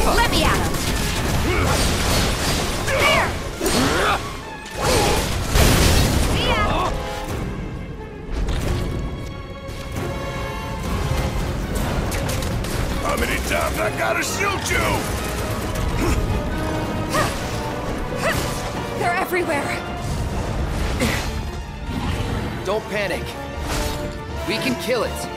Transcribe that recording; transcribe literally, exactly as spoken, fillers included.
Let me at him! There! Yeah. How many times I gotta shoot you? They're everywhere! Don't panic. We can kill it.